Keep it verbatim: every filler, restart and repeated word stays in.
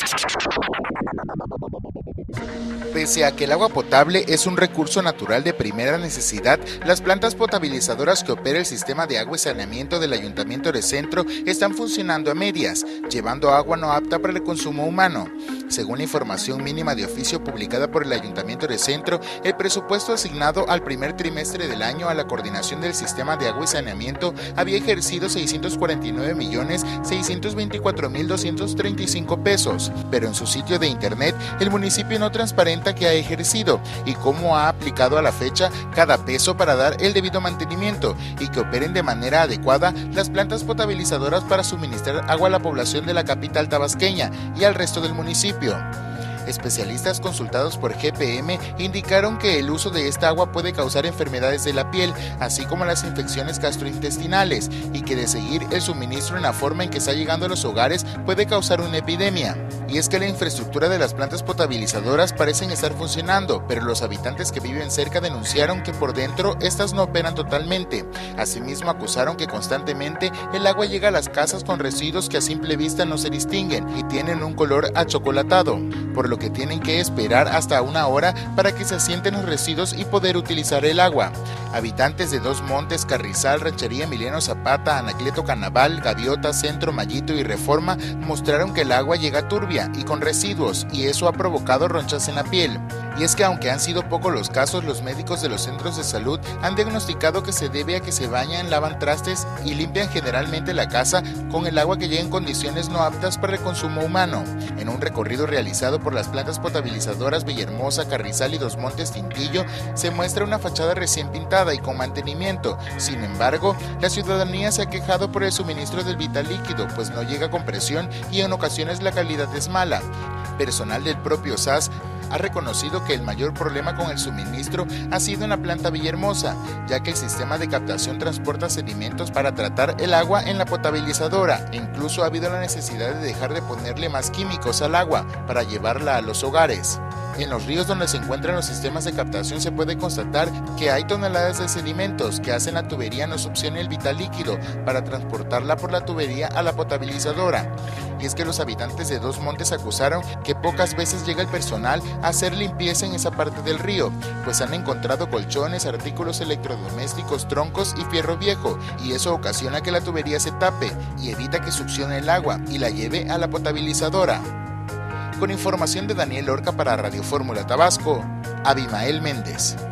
Pese a que el agua potable es un recurso natural de primera necesidad, las plantas potabilizadoras que opera el sistema de agua y saneamiento del Ayuntamiento de Centro están funcionando a medias, llevando agua no apta para el consumo humano. Según la información mínima de oficio publicada por el Ayuntamiento de Centro, el presupuesto asignado al primer trimestre del año a la coordinación del sistema de agua y saneamiento había ejercido seiscientos cuarenta y nueve millones seiscientos veinticuatro mil doscientos treinta y cinco pesos, pero en su sitio de internet el municipio no transparenta que ha ejercido y cómo ha aplicado a la fecha cada peso para dar el debido mantenimiento y que operen de manera adecuada las plantas potabilizadoras para suministrar agua a la población de la capital tabasqueña y al resto del municipio. Especialistas consultados por G P M indicaron que el uso de esta agua puede causar enfermedades de la piel, así como las infecciones gastrointestinales, y que de seguir el suministro en la forma en que está llegando a los hogares puede causar una epidemia. Y es que la infraestructura de las plantas potabilizadoras parecen estar funcionando, pero los habitantes que viven cerca denunciaron que por dentro estas no operan totalmente. Asimismo acusaron que constantemente el agua llega a las casas con residuos que a simple vista no se distinguen y tienen un color achocolatado, por lo que tienen que esperar hasta una hora para que se asienten los residuos y poder utilizar el agua. Habitantes de Dos Montes, Carrizal, Ranchería Emiliano Zapata, Anacleto Canaval, Gaviota, Centro, Mallito y Reforma mostraron que el agua llega turbia y con residuos, y eso ha provocado ronchas en la piel. Y es que aunque han sido pocos los casos, los médicos de los centros de salud han diagnosticado que se debe a que se bañan, lavan trastes y limpian generalmente la casa con el agua que llega en condiciones no aptas para el consumo humano. En un recorrido realizado por las plantas potabilizadoras Villahermosa, Carrizal y Dos Montes Tintillo, se muestra una fachada recién pintada y con mantenimiento. Sin embargo, la ciudadanía se ha quejado por el suministro del vital líquido, pues no llega con presión y en ocasiones la calidad es mala. Personal del propio S A S ha reconocido que el mayor problema con el suministro ha sido en la planta Villahermosa, ya que el sistema de captación transporta sedimentos para tratar el agua en la potabilizadora, e incluso ha habido la necesidad de dejar de ponerle más químicos al agua para llevarla a los hogares. En los ríos donde se encuentran los sistemas de captación se puede constatar que hay toneladas de sedimentos que hacen la tubería no succione el vital líquido para transportarla por la tubería a la potabilizadora. Y es que los habitantes de Dos Montes acusaron que pocas veces llega el personal a hacer limpieza en esa parte del río, pues han encontrado colchones, artículos electrodomésticos, troncos y fierro viejo, y eso ocasiona que la tubería se tape y evita que succione el agua y la lleve a la potabilizadora. Con información de Daniel Lorca para Radio Fórmula Tabasco, Abimael Méndez.